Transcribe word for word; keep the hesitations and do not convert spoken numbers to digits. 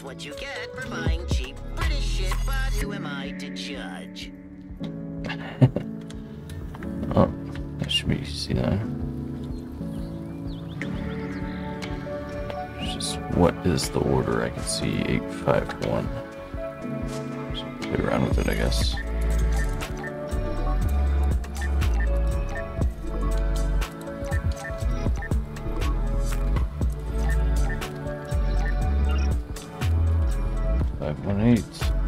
what you get for buying cheap British shit, but who am I to judge? Oh, that should be easy then. It's just what is the order? I can see eight five one. So play around with it, I guess. Five one eight.